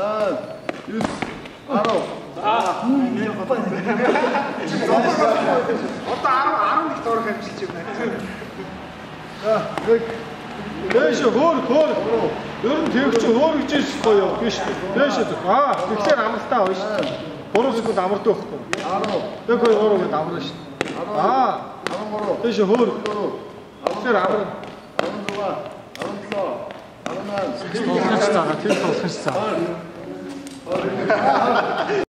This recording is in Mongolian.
9, 10. Одоо 10 их дорог амжилт юм байна. За, дэш хөр. Ер нь тэгч хөөргөж ирэх гоё биш. Дэш. Тэгэхээр амралтаа байна шүү. 3 секунд амардаг байхгүй. 10. Тэг гоё гээд амарна шүү. 13. Дэш хөр. Тэгэхээр амар. 16. 17. 18. Тэр тоглож байгаа.